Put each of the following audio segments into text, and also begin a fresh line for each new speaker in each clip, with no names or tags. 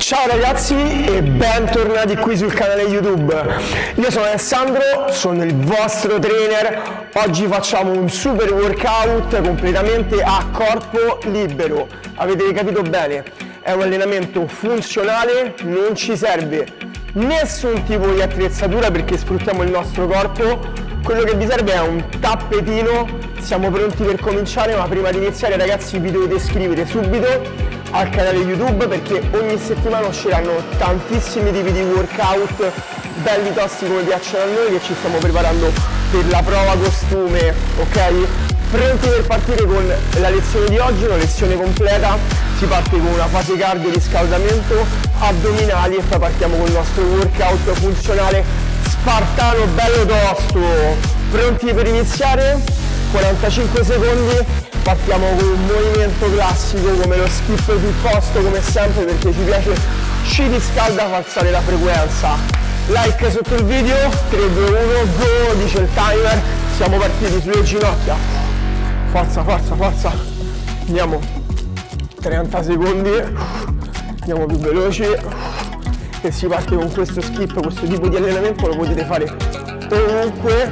Ciao ragazzi e bentornati qui sul canale YouTube. Io sono Alessandro, sono il vostro trainer. Oggi facciamo un super workout completamente a corpo libero. Avete capito bene? È un allenamento funzionale, non ci serve nessun tipo di attrezzatura perché sfruttiamo il nostro corpo. Quello che vi serve è un tappetino. Siamo pronti per cominciare, ma prima di iniziare ragazzi vi dovete iscrivere subito al canale YouTube perché ogni settimana usciranno tantissimi tipi di workout belli tosti come piacciono a noi, che ci stiamo preparando per la prova costume, ok? Pronti per partire con la lezione di oggi, una lezione completa. Si parte con una fase cardio, riscaldamento, addominali e poi partiamo con il nostro workout funzionale spartano bello tosto. Pronti per iniziare? 45 secondi. Partiamo con un movimento classico come lo skip piuttosto, come sempre, perché ci piace, ci riscalda, fa alzare la frequenza. Like sotto il video, 3, 2, 1, go, dice il timer. Siamo partiti sulle ginocchia. Forza, forza, forza. Andiamo 30 secondi, andiamo più veloci e si parte con questo skip. Questo tipo di allenamento lo potete fare ovunque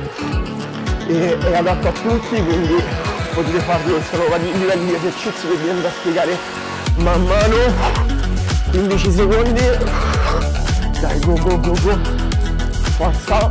e è adatto a tutti, quindi potete farlo. Sono vari livelli di esercizi che vi andrò a spiegare man mano. 15 secondi, dai, go go go go, forza,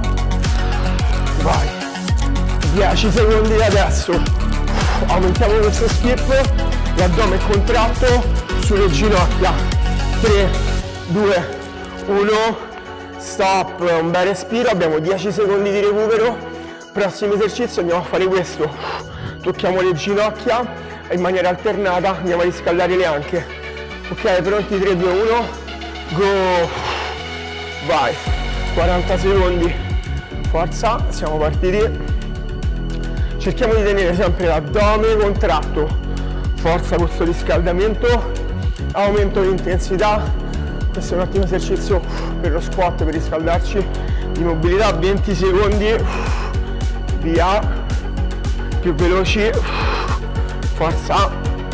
vai, 10 secondi adesso. Aumentiamo questo skip, l'addome è contratto sulle ginocchia. 3, 2, 1, stop, un bel respiro, abbiamo 10 secondi di recupero. Prossimo esercizio andiamo a fare questo. Tocchiamo le ginocchia in maniera alternata, andiamo a riscaldare le anche. Ok, pronti? 3, 2, 1, go! Vai! 40 secondi. Forza, siamo partiti. Cerchiamo di tenere sempre l'addome contratto. Forza questo riscaldamento. Aumento di intensità. Questo è un ottimo esercizio per lo squat, per riscaldarci. Di mobilità, 20 secondi. Via. Più veloci, forza,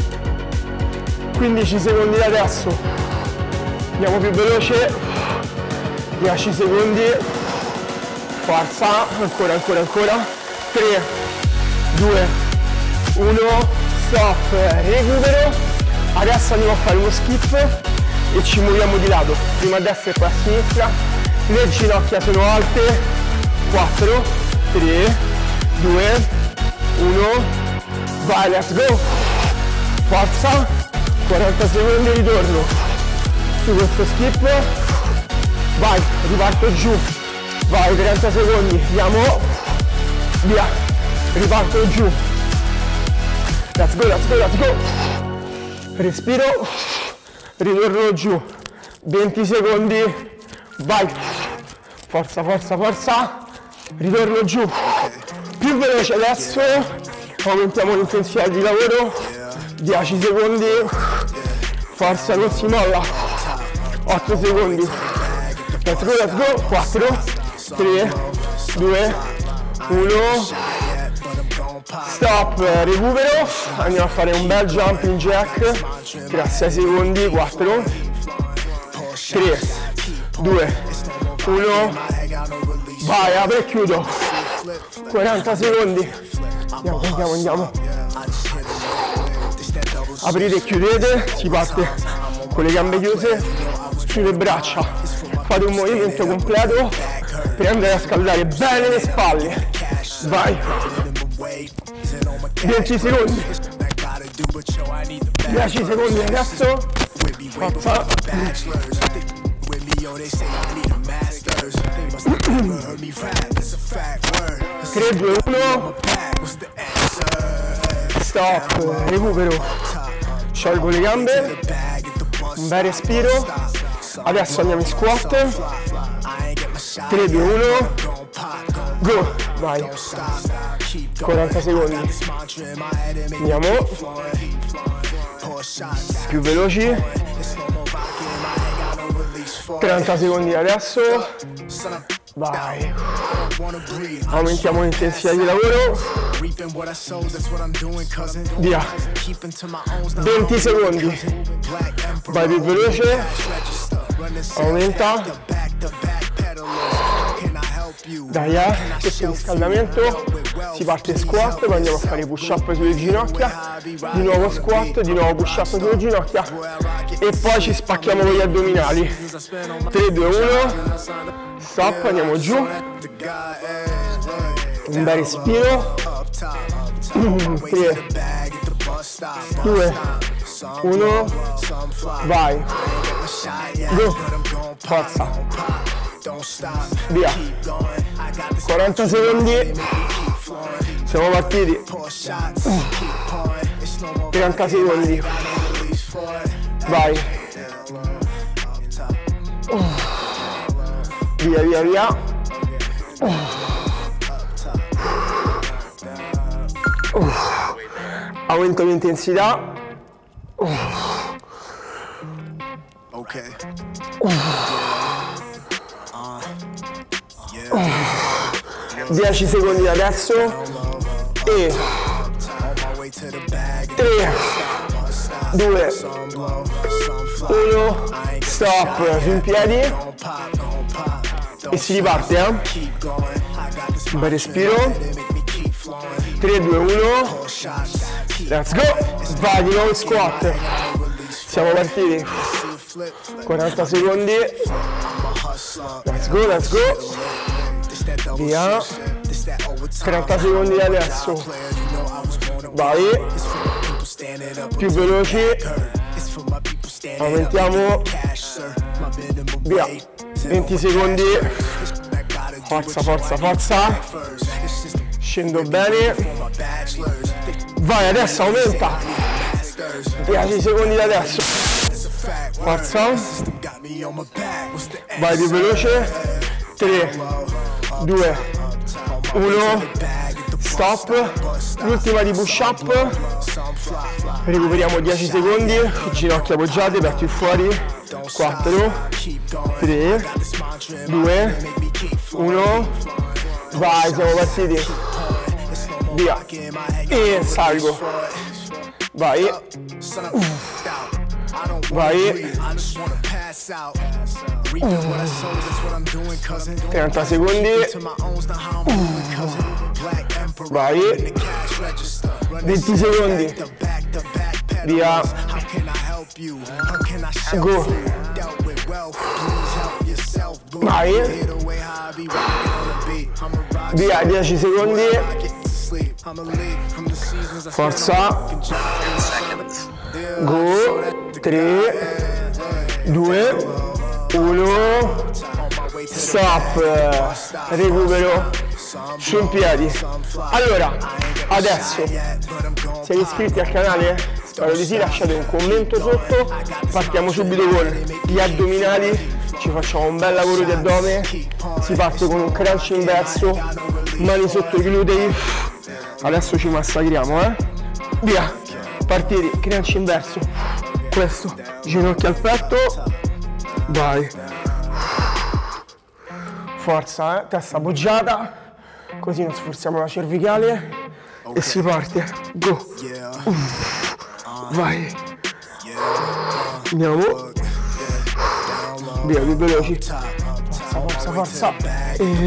15 secondi da adesso, andiamo più veloce, 10 secondi, forza, ancora, 3, 2, 1, stop, recupero. Adesso andiamo a fare uno skip e ci muoviamo di lato, prima a destra e poi a sinistra, le ginocchia sono alte, 4, 3, 2, 1, vai, let's go, forza, 40 secondi, ritorno su questo skip, vai, riparto giù, vai, 30 secondi, andiamo, via, riparto giù, let's go, let's go, let's go, respiro, ritorno giù, 20 secondi, vai, forza, forza, forza, ritorno giù. Più veloce adesso, aumentiamo l'intensità di lavoro, 10 secondi, forza, non si molla, 8 secondi, let's go, 4, 3, 2, 1, stop, recupero, andiamo a fare un bel jumping jack, per 6 secondi, 4, 3, 2, 1, vai, apro e chiudo. 40 secondi, andiamo, aprite e chiudete, si parte con le gambe chiuse sulle braccia, fate un movimento completo per andare a scaldare bene le spalle, vai, 10 secondi, 10 secondi adesso, forza, 3, 2, 1, stop, recupero, sciolgo le gambe, un bel respiro, adesso andiamo in squat, 3, 2, 1, go, vai, 40 secondi, andiamo, più veloci, 30 secondi adesso, vai, aumentiamo l'intensità di lavoro, via, 20 secondi, vai più veloce, aumenta, dai, questo è il riscaldamento. Si parte squat, poi andiamo a fare push up sulle ginocchia, di nuovo squat, di nuovo push up sulle ginocchia e poi ci spacchiamo con gli addominali. 3, 2, 1, stop, andiamo giù, un bel respiro, 3, 2, 1, vai, go, forza, via, 40 secondi, siamo partiti, 30 secondi, vai, via via via, aumento l'intensità, 10 secondi adesso e 3, 2, 1, stop, su in piedi e si riparte, un bel respiro, 3, 2, 1, let's go, vai di nuovo in squat, siamo partiti, 40 secondi, let's go, let's go, via, 30 secondi adesso, vai, più veloci, aumentiamo, via, 20 secondi, forza, forza, forza, scendo bene, vai, adesso aumenta, 10 secondi da adesso, forza, vai più veloce, 3, 2, 1, stop, l'ultima di push up, recuperiamo 10 secondi, ginocchia appoggiate, petti fuori, 4, 3, 2, 1, vai, siamo partiti, via, e salgo, vai, vai, 30 secondi, vai, 20 secondi, via, go, vai, via, 10 secondi, forza, go, 3, 2, 1, stop, recupero, su in piedi. Allora, adesso, siete iscritti al canale? Spero di sì, lasciate un commento sotto, partiamo subito con gli addominali, ci facciamo un bel lavoro di addome, si parte con un crunch inverso, mani sotto i glutei, adesso ci massacriamo, via, partiti, crunch inverso, questo, ginocchia al petto, vai, forza, testa appoggiata, così non sforziamo la cervicale e si parte, go, vai, andiamo, via, più veloci, forza, forza, e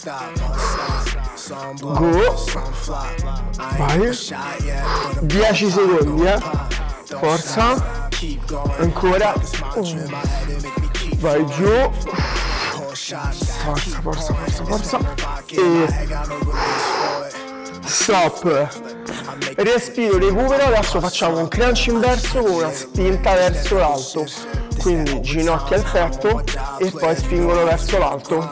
go, vai, 10 secondi, forza, ancora, vai giù, forza, forza, forza, forza, e stop, respiro, recupero, adesso facciamo un crunch inverso con una spinta verso l'alto, quindi ginocchia al petto e poi spingono verso l'alto,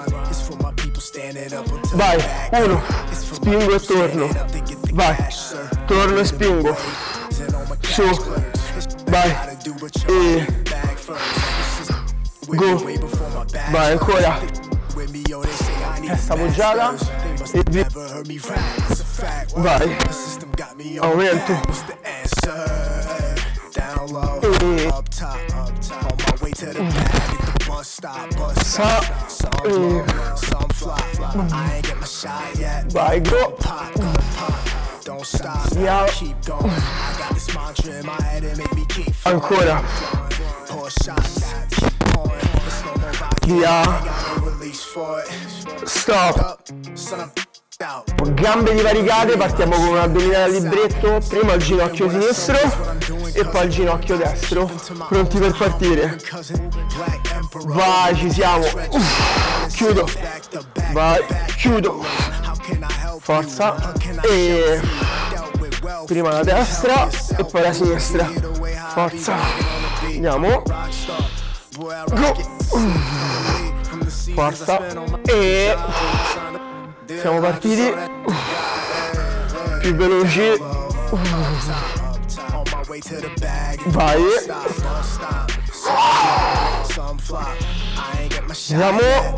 vai, 1, spingo e torno, vai, torno e spingo, su, vai, e go, vai ancora, testa appoggiata e via, vai, aumento, e sa, e vai, go, via, ancora, via, stop, gambe divaricate, partiamo con un addominale al libretto, prima il ginocchio sinistro e poi il ginocchio destro, pronti per partire, vai, ci siamo, chiudo, vai, chiudo, forza, e prima la destra e poi la sinistra, forza, andiamo, go, forza, e siamo partiti, più veloci, vai, andiamo,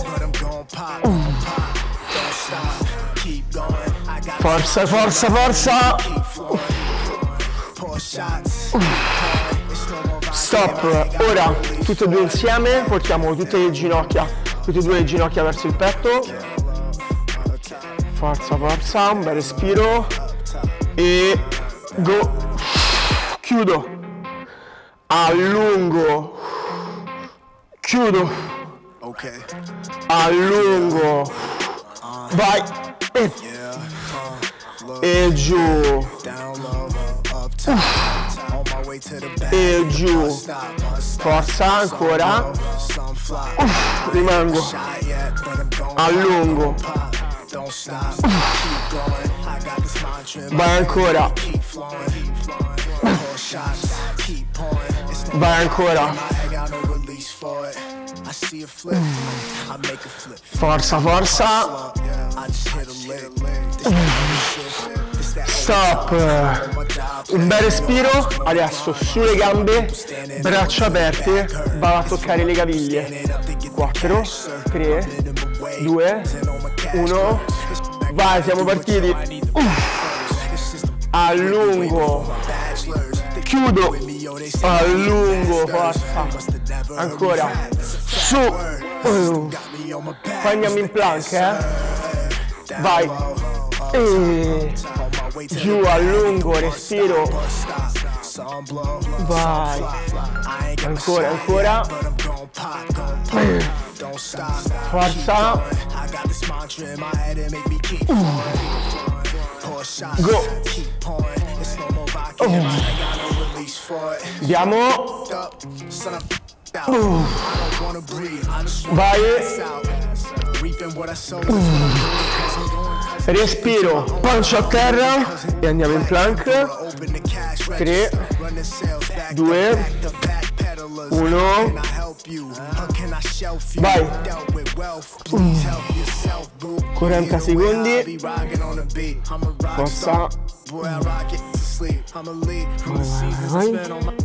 forza, forza, forza, stop, ora tutte e due insieme portiamo tutte e due le ginocchia verso il petto, forza, forza, un bel respiro e go, chiudo, allungo, chiudo, allungo, vai, e giù, e giù, forza, ancora, rimango, allungo, vai ancora, vai ancora, forza, forza, stop, un bel respiro, adesso sulle gambe, braccia aperte, vado a toccare le caviglie, 4, 3, 2, 1, vai, siamo partiti, allungo, chiudo, allungo, forza, ancora, su, poi andiamo in plank, vai, e giù, allungo, respiro, vai, ancora, ancora, forza, go, andiamo, vai, respiro, pancia a terra e andiamo in plank, 3, 2, 1, vai, 40 secondi, forza, vai,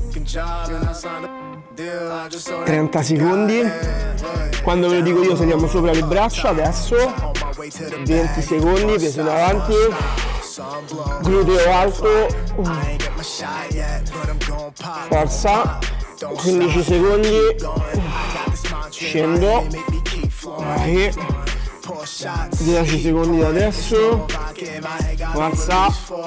30 secondi, quando ve lo dico io saliamo sopra le braccia, adesso 20 secondi, peso in avanti, gluteo alto, forza, 15 secondi, scendo, vai, 10 secondi da adesso, forza,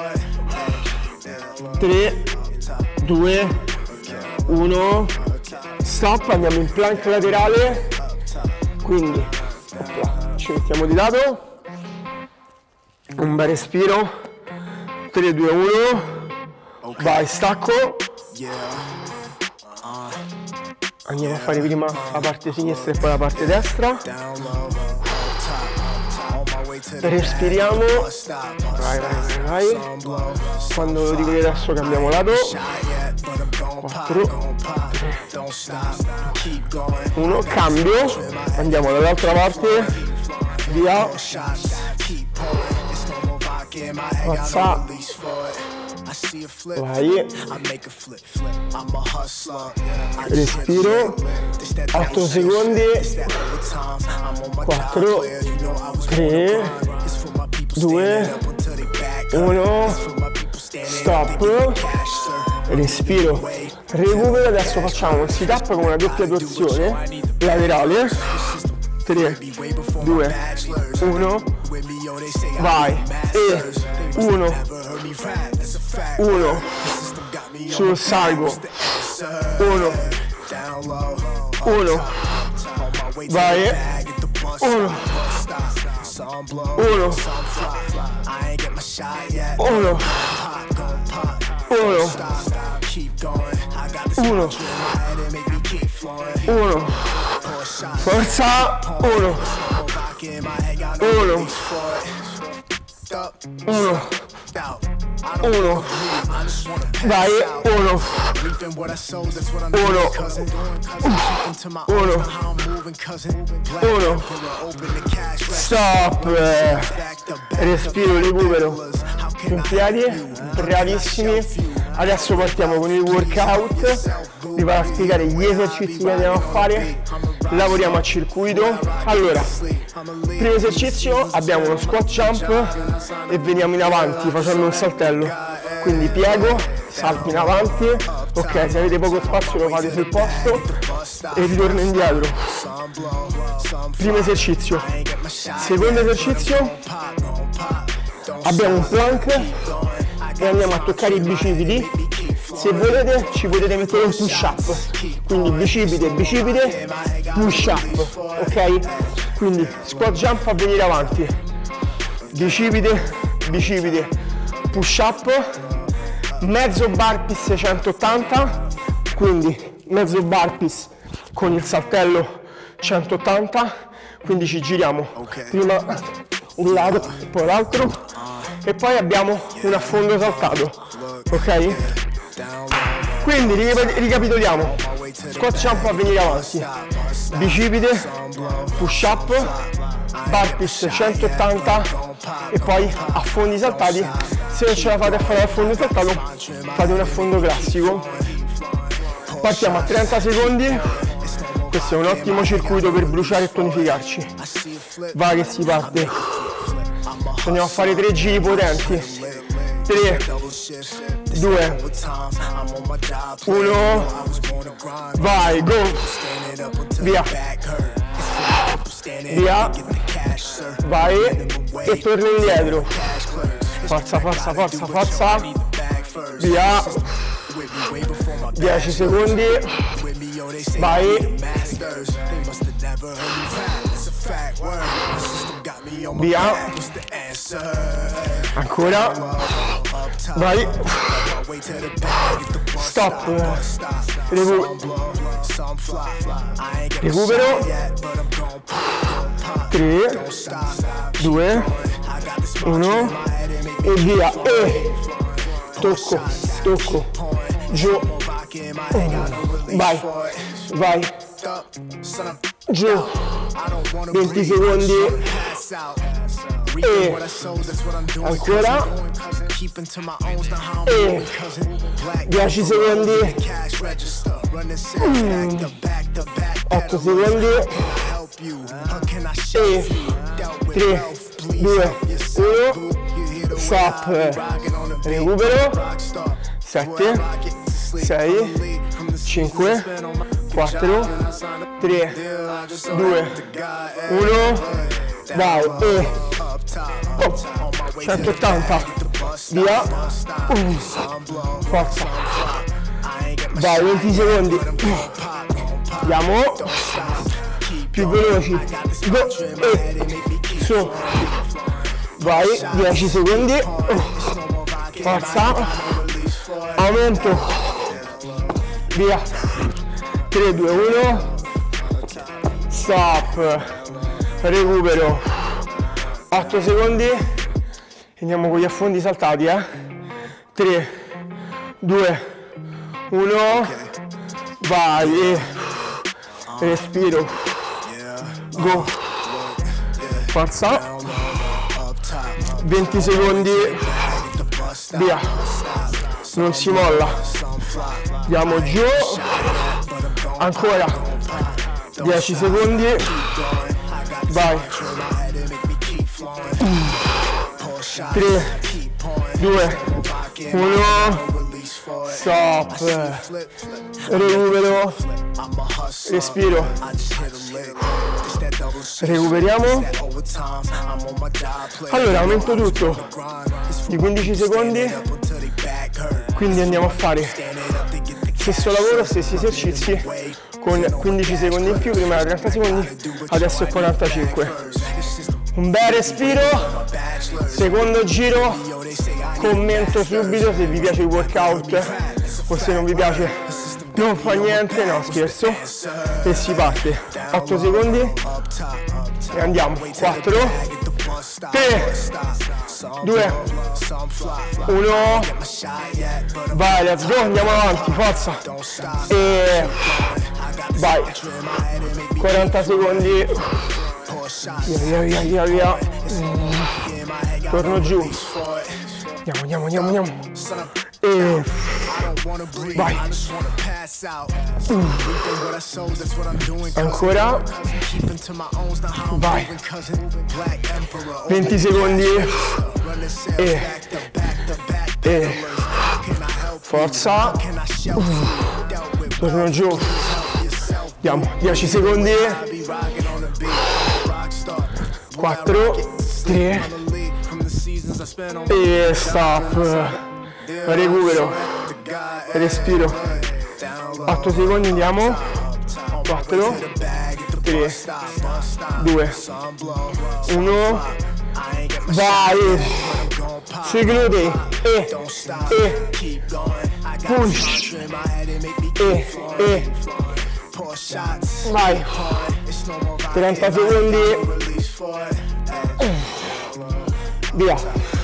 3, 2, 1, stop, andiamo in plank laterale, quindi ci mettiamo di lato, un bel respiro, 3, 2, 1, vai, stacco, andiamo a fare prima la parte sinistra e poi la parte destra, respiriamo, vai, vai, vai, quando lo dico adesso cambiamo lato, 4, 3, 1, cambio, andiamo dall'altra parte, via, forza, vai, respiro, 8 secondi, 4, 3, 2, 1, stop, respiro, recupero, adesso facciamo un sit up con una doppia torsione laterale, 3, 2, 1, vai, e 1, 1, sul salgo, 1, 1, vai, 1, 1, 1, 1, 1, 1, forza, 1, 1, 1, 1, vai, 1, 1, 1, 1, stop, respiro, recupero, in piedi, bravissimi. Adesso partiamo con il workout, vi vado a spiegare gli esercizi che andiamo a fare, lavoriamo a circuito. Allora, primo esercizio abbiamo uno squat jump e veniamo in avanti facendo un saltello, quindi piego, salto in avanti, ok, se avete poco spazio lo fate sul posto e ritorno indietro. Primo esercizio. Secondo esercizio abbiamo un plank e andiamo a toccare i bicipiti. Se volete ci potete mettere un push up, quindi bicipite, bicipite, push up, ok? Quindi squat jump a venire avanti, bicipite, bicipite, push up, mezzo burpees 180, quindi mezzo burpees con il saltello 180, quindi ci giriamo prima un lato, poi l'altro e poi abbiamo un affondo saltato, ok? Quindi ricapitoliamo, squat jump a venire avanti, bicipite, push up, burpees 180 e poi affondi saltati. Se non ce la fate a fare l'affondo saltato fate un affondo classico. Partiamo a 30 secondi, questo è un ottimo circuito per bruciare e tonificarci. Va che si parte, andiamo a fare 3 giri potenti, 3, 2, 1, vai, go, via, via, vai e torna indietro, forza, forza, forza, forza, via, 10 secondi, vai, via, ancora, vai, stop, recupero, 3, 2, 1 e via, e tocco, tocco, giù, vai, vai, giù, 20 secondi, e ancora, e 10 secondi, 8 secondi, e 3, 2, 1, stop, recupero, 7, 6, 5, 4, 3, 2, 1, vai, e 180, via, forza, vai, 20 secondi, andiamo, più veloci, go, e su, vai, 10 secondi, forza, aumento, via, 3, 2, 1, stop, recupero, 8 secondi, andiamo con gli affondi saltati, 3, 2, 1, vai, respiro, go, forza, 20 secondi, via, non si molla, andiamo giù, ancora, 10 secondi, vai, 3, 2, 1, stop, recupero, respiro, recuperiamo, allora aumento tutto di 15 secondi, quindi andiamo a fare stesso lavoro, stessi esercizi con 15 secondi in più, prima era 30 secondi, adesso è 45. Un bel respiro, secondo giro, commento subito se vi piace il workout o se non vi piace non fa niente, no scherzo, e si parte. 8 secondi e andiamo. 4, 3, 2, 1, vai, let's go, andiamo avanti, forza, e vai, 40 secondi, via, torno giù, andiamo, e vai, ancora, vai, 20 secondi, e forza, torno giù, andiamo, 10 secondi, 4, 3, e stop, recupero, respiro, 8 secondi, andiamo, 4, 3, 2, 1, vai, sui glutei, e push, e vai, 30 secondi, via,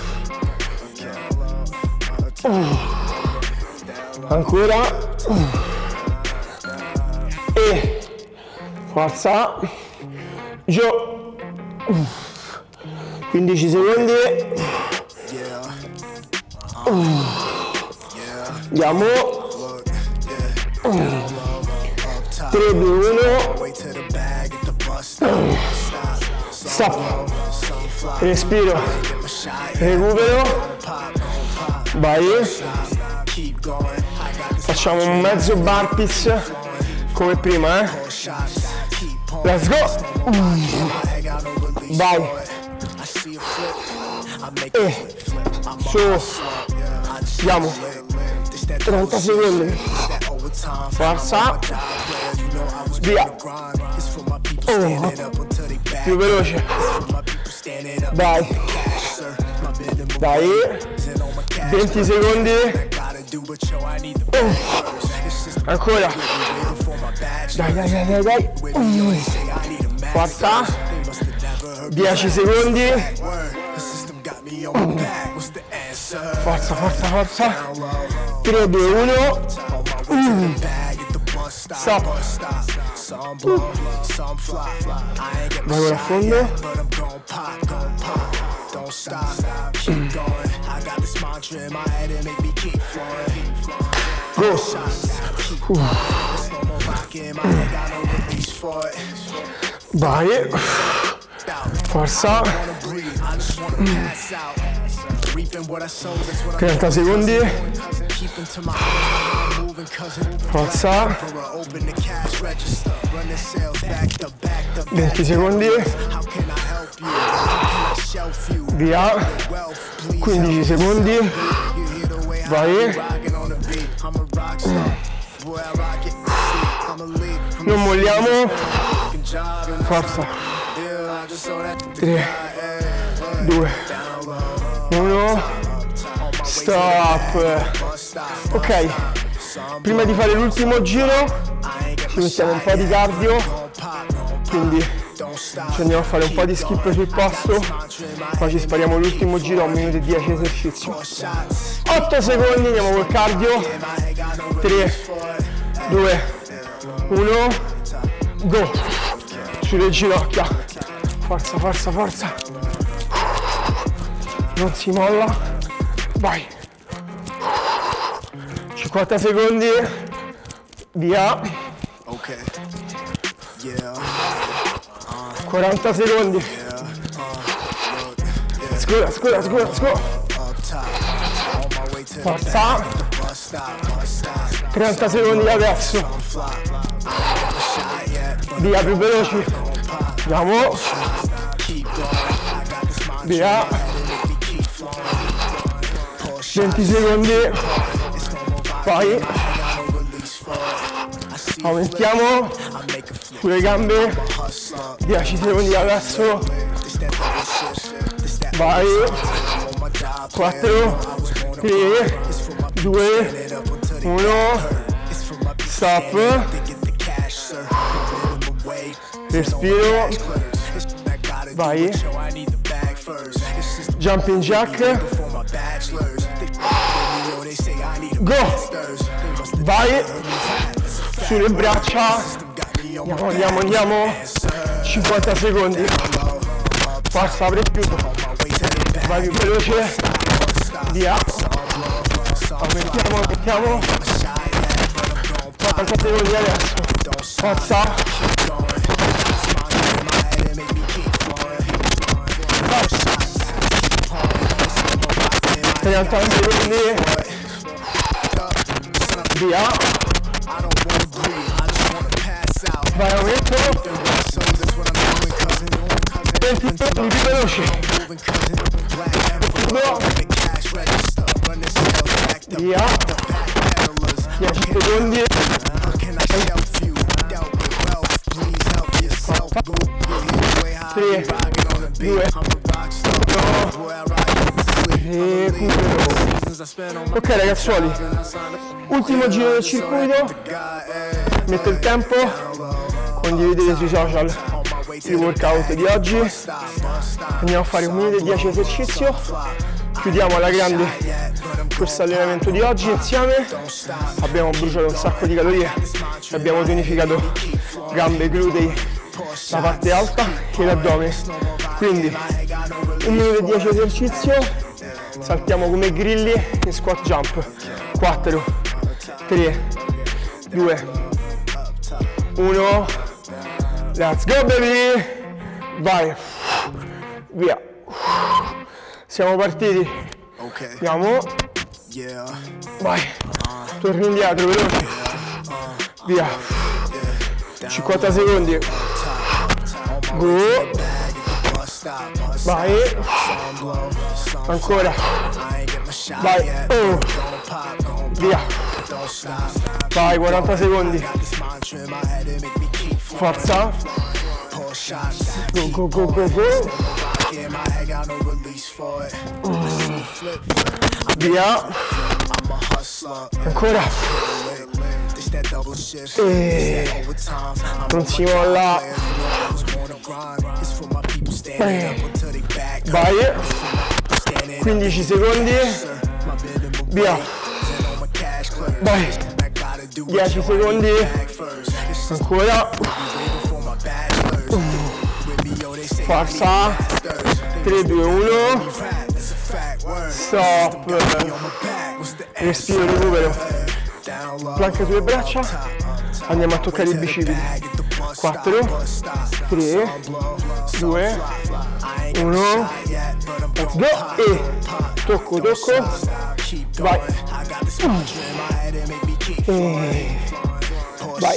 ancora, e forza, giù, 15 secondi, andiamo, 3, 2, 1, stop, respiro, recupero, vai, facciamo un mezzo burpees come prima, let's go, vai, e su, andiamo, 30 secondi, forza, via, più veloce, dai, 20 secondi, ancora, dai, forza, 10 secondi, forza, 3, 2, 1, stop, vai con affondo, go, vai, forza, 30 secondi, forza, 20 secondi, via, 15 secondi, vai, non molliamo, forza, 3, 2, 1, stop. Ok, prima di fare l'ultimo giro ci mettiamo un po' di cardio, quindi ci andiamo a fare un po' di skip sul posto, poi ci spariamo l'ultimo giro a 1 minuto e 10 esercizio. 8 secondi, andiamo col cardio, 3, 2, 1, go, sulle ginocchia, forza, non si molla, vai, 50 secondi, via, 40 secondi, let's go, forza, 30 secondi adesso, via, più veloci, andiamo, via, 20 secondi, vai, Aumentiamo sulle gambe, 10 secondi adesso, vai, 4, 3, 2, 1, stop, respiro, vai, jumping jack, go, vai, sulle braccia, andiamo, 50 secondi, forza, apri più, vai più veloce, via, aumentiamo, 40 secondi adesso, forza, 30 secondi, via, vai, aumento, 20 secondi più veloce, via, 10 secondi, 3, 2, 1, ok ragazzuoli, ultimo giro del circuito, metto il tempo, condividete sui social il workout di oggi, andiamo a fare 1 minuto e 10 esercizio, chiudiamo alla grande questo allenamento di oggi insieme, abbiamo bruciato un sacco di calorie, abbiamo tonificato gambe, glutei, la parte alta e l'addome, quindi 1 minuto e 10 esercizio, saltiamo come grilli in squat jump, 4, 3, 2, 1, let's go baby, vai, via, siamo partiti, andiamo, vai, torni indietro, veloce, via, 50 secondi, go, vai, ancora, vai, via, vai, 40 secondi, forza, go, via, ancora, non si molla, vai, 15 secondi, via, vai, 10 secondi, ancora, forza, 3, 2, 1, stop, respiro, recupero, planca sulle braccia, andiamo a toccare i bicipiti, 4, 3, 2, 1, let's go, e tocco, vai, vai,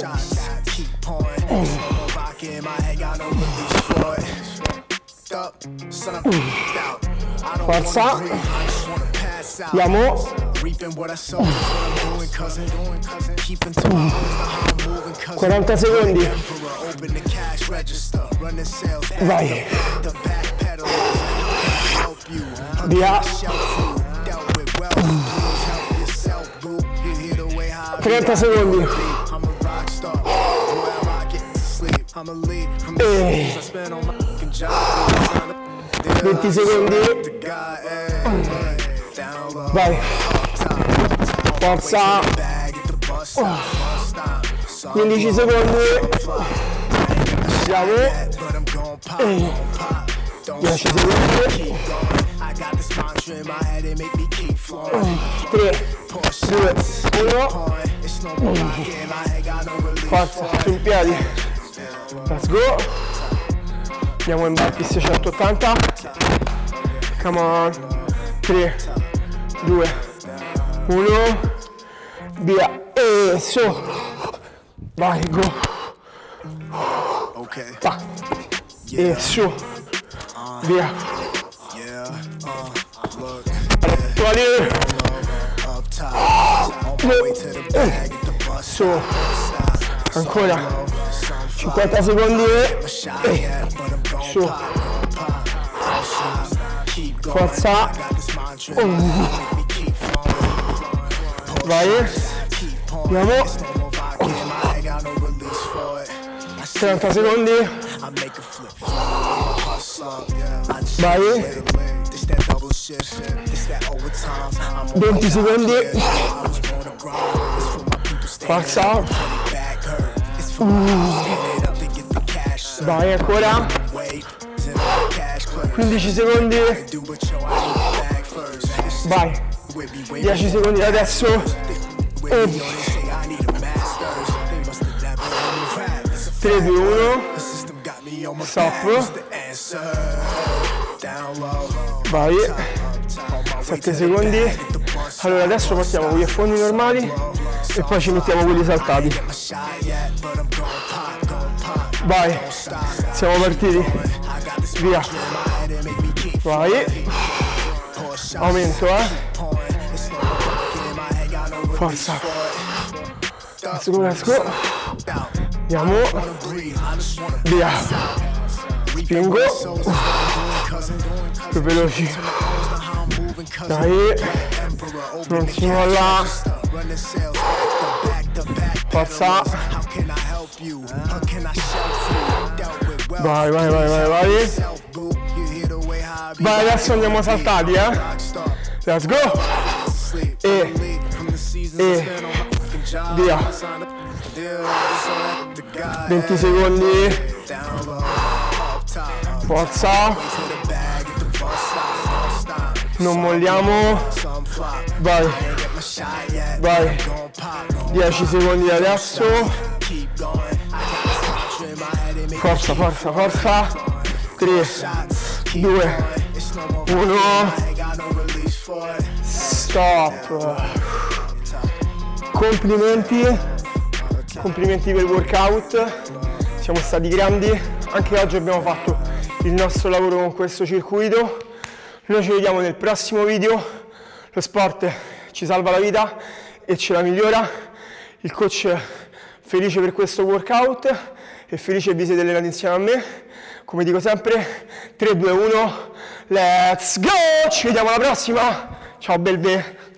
forza, andiamo, 40 secondi, vai, via, 30 secondi, 20 secondi, vai, forza, 15 secondi, siamo, 10 secondi, 3, 2, 1, forza, in piedi, let's go, andiamo in burpees 180, come on, 3, 2, 1, via, e su, vai, go, va, e su, via, su, Ancora 50 secondi e su, forza, vai, andiamo, 30 secondi, vai, 20 secondi, forza, vai ancora, 15 secondi, vai, 10 secondi adesso, 3, 2, 1, stop, vai, 7 secondi, allora adesso partiamo con gli affondi normali e poi ci mettiamo quelli saltati, vai, siamo partiti, via, vai, aumento, forza, let's go, andiamo, via, spingo, più veloci, dai, non si molla, forza, vai, vai, adesso andiamo saltati, let's go, e via, 20 secondi, forza, non molliamo, vai, 10 secondi adesso, forza, 3, 2, 1, stop, complimenti per il workout, siamo stati grandi, anche oggi abbiamo fatto il nostro lavoro con questo circuito, noi ci vediamo nel prossimo video, lo sport ci salva la vita e ce la migliora, il coach è felice per questo workout e felice che vi siete allenati insieme a me, come dico sempre, 3, 2, 1, let's go, ci vediamo alla prossima, ciao belve!